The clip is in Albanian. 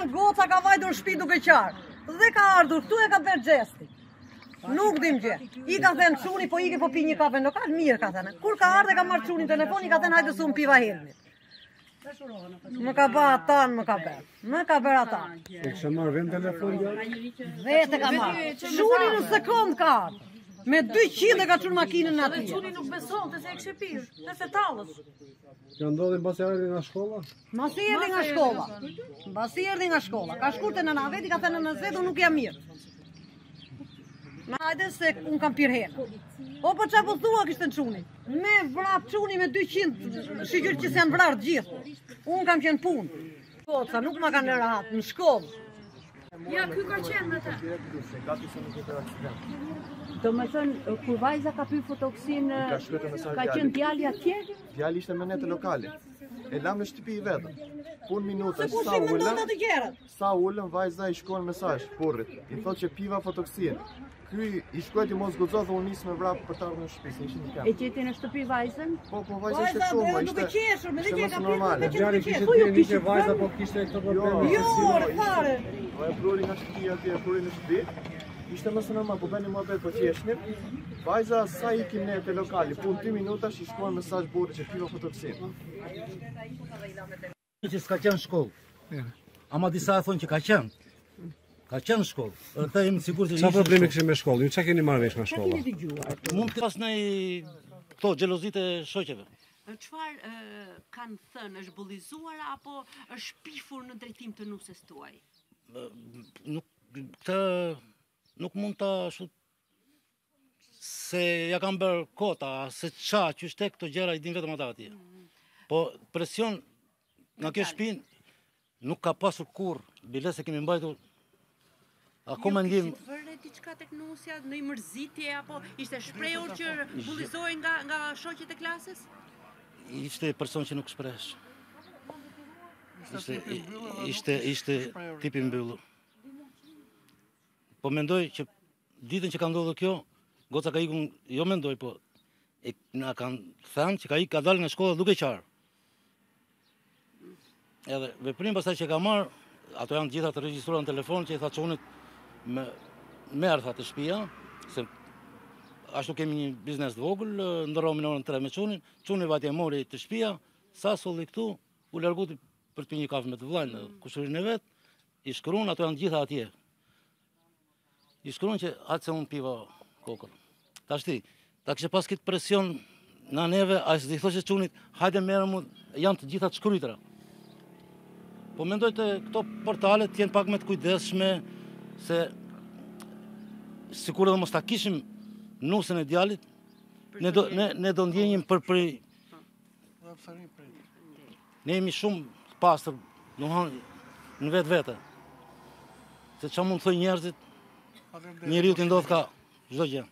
goca ka vajtur në shtëpi duke qarë. Dhe ka ardhur këtu e ka bërë gjesti. Nuk dim gjë. I ka thënë çuni po ike po pi një kafe lokal, mirë ka thënë. Kur ka ardhur ka marrë çunin telefon, i ka thënë hajde s'u piva herën. Më ka bërë atan, më ka bërë. Më ka bërë atan. E kësha marrë vend telefon gjallë? Vete ka marrë. Çuni në sekond ka ardhur. Me 200 e ka çunë makinën në aty. Çuni nuk beson se e kishte pirë, se tallës. Që ndodhi mbasi erdhi nga shkolla? Mbasi erdhi nga shkolla. Mbasi erdhi nga shkolla. Ka shkuar te nëna veti, ka thënë nëna vetë unë nuk jam mirë. Ma hajde se unë kam pirë herë. O po çfarë po thua kishte çuni? Me vrap çuni me 200, shigjur që s'janë vrarë të gjithë. Unë kam qenë punë. Goca nuk ma kanë lënë rahat në shkollë. Ja, ky ka qenë me ta. Do me thënë, kur vajza ka pyrë fotoksin, ka qenë djali atje? Djali ishte me ne te lokali. E lam në shtëpi i vetëm. Pun minuta, Se kush i mendon të gjerat? sa ullën, vajza i shkon mesazh burrit. I thotë që piva fotoksin. Ky i shkruaj ti mos guxo dhe unë nis me vrap për të ardhur në shtëpi, se ishin në kamp. E gjeti në shtëpi vajzën? Po, vajza ishte kështu, Vajza ishte. duke qeshur, me dhe që ka pirë, normale. me që Djali duke kishte qeshur. tjeni që vajza po kishte këto probleme. Jo, fare. Po e pruri nga shtëpia atje, e pruri në shtëpi. Ishte më së normal, po bëni muhabet po qeshnim. Vajza sa ikim ne te lokali, pun 2 minuta i shkruan mesazh burrit që piva fotoksin. Që s'ka qenë shkollë. Ama disa e thonë që ka qenë. Ka qenë shkollë. Ata jemi sigur që Qa problemi kishte me shkollë? Ju qa keni marrë vesh nga shkolla? mund të pas në këto xhelozit e shoqeve. Çfarë kanë thënë, është bullizuar apo është pifur në drejtim të nuses tuaj? Këtë nuk mund ta ashtu se ja kanë bërë kota, se qa, që shte këto gjera i din vetëm ata atje. Po presion nga kjo shpinë nuk ka pasur kur, bile se kemi mbajtur akoma ndim. Kishit vërre diçka tek nusja, në i mërzitje, apo ishte shprehur që bullizoi nga shoqet e klasës? Ishte person që nuk shpresh. Ishte tipi mbyllur. Po mendoj që ditën që ka ndodhur kjo, goca ka ikun, jo mendoj, po na kanë thënë që ka dalë nga shkolla duke qarë. Edhe veprim pastaj që ka marrë, ato janë gjitha të regjistruar në telefon që i tha çunit merë tha të shtëpia, se ashtu kemi një biznes të vogël, ndërromi në orën 3 me çunin, çuni vati e mori të shtëpia, sa solli këtu, u larguti për të pirë një kafe me të vllajën në kushërinë e vet, i shkruan, ato janë gjitha atje. I shkruan që atë se unë piva kokën. Tashti, ta kishte pas këtë presion na neve, as i thoshte çunit, hajde merë mu, janë të gjitha të shkrytra. Po mendoj të këto portalet jenë pak me të kujdesshme, se sikur edhe mos ta kishim nusën e djalit, ne do ndjenjim përpri. Ne jemi shumë pastër, në vetë. Se çfarë mund të thojnë njerëzit, njeriu t'i ndodh ka çdo gjë.